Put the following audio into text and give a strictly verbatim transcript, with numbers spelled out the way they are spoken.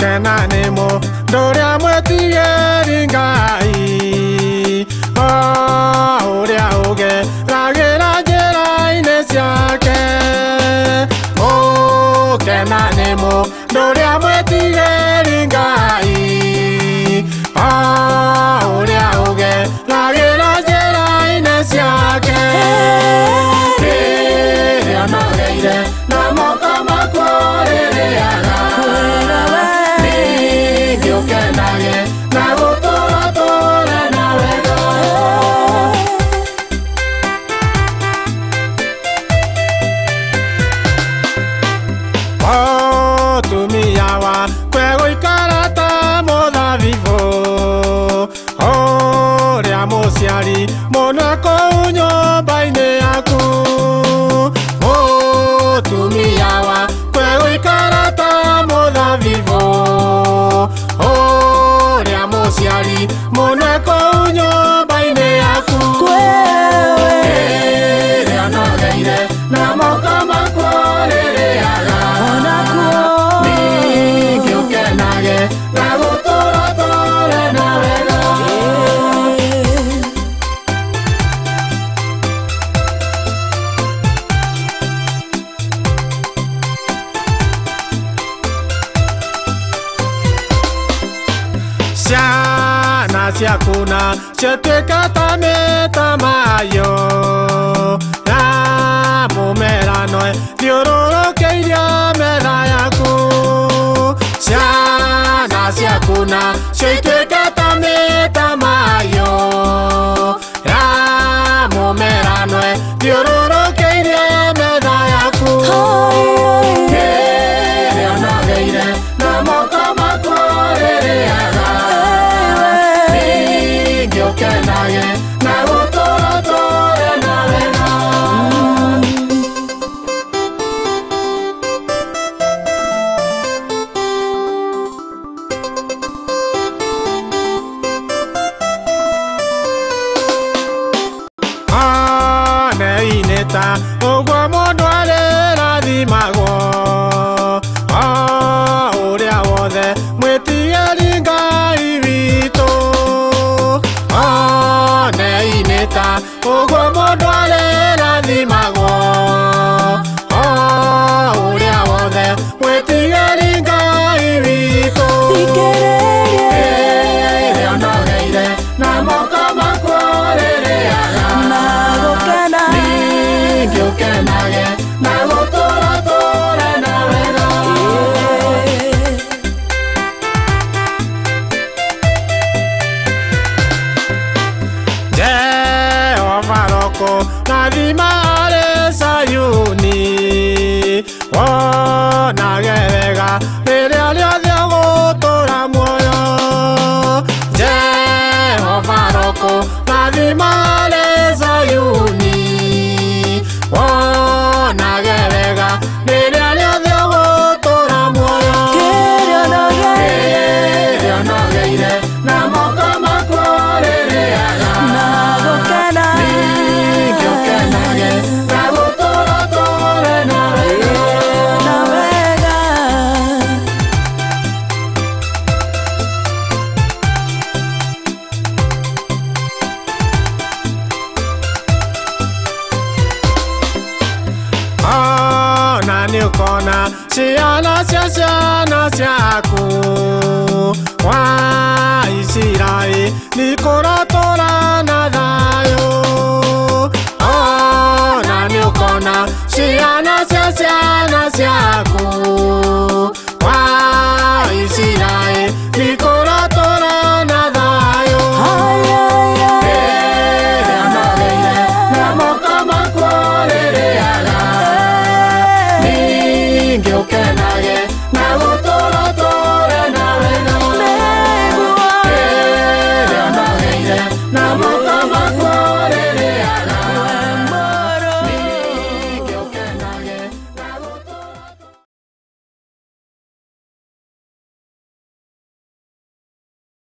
kena nemo doria mwetige ringai oh oria oge ragira jera inesiake oh kena nemo doria mwetige ringai oh oria oge ragira jera inesiake Ere no reire na moka makorere aga Monaco unyo baine aku Oh tumiawa kwe ikarata moda vivo Oh riamo siari Monaco unyo baine aku Kwe Ere ano reire na moka makorere aga Monaco Mi kyoke nage na gotora tore na vega Siakuna chete katame tamayo ya momera noe diororo keiria mera yaku siana siakuna chete katame tamayo ya momera noe diororo keiria mera yaku kere ona geire na moka makorere aga Kenage na gotora tore na vega Ah nei neta ogwa mondo ale la di mago Ah ore awode mweti alinga ibito Neta, ogwa mondo ale la di mago Oh, uria wode, mwetiga ringa ibito Tikerere Ere ono geire, na moka makorere aga Nago kena Ningyo kenage, na gotora tore na vega Nadimare sayuni Oh nagevega Ere alia de agotora moyo Jehovah roko Nadimare sayuni Oh nagevega Ere alia de agotora moyo Kere onogeire Kere onogeire Na moka makorere aga Nago kena Siana sia siana sia